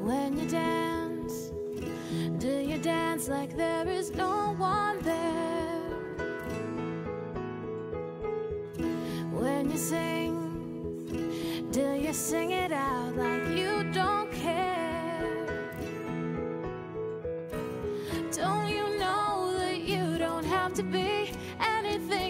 When you dance, do you dance like there is no one there? When you sing, do you sing it out like you don't care? Don't you know that you don't have to be anything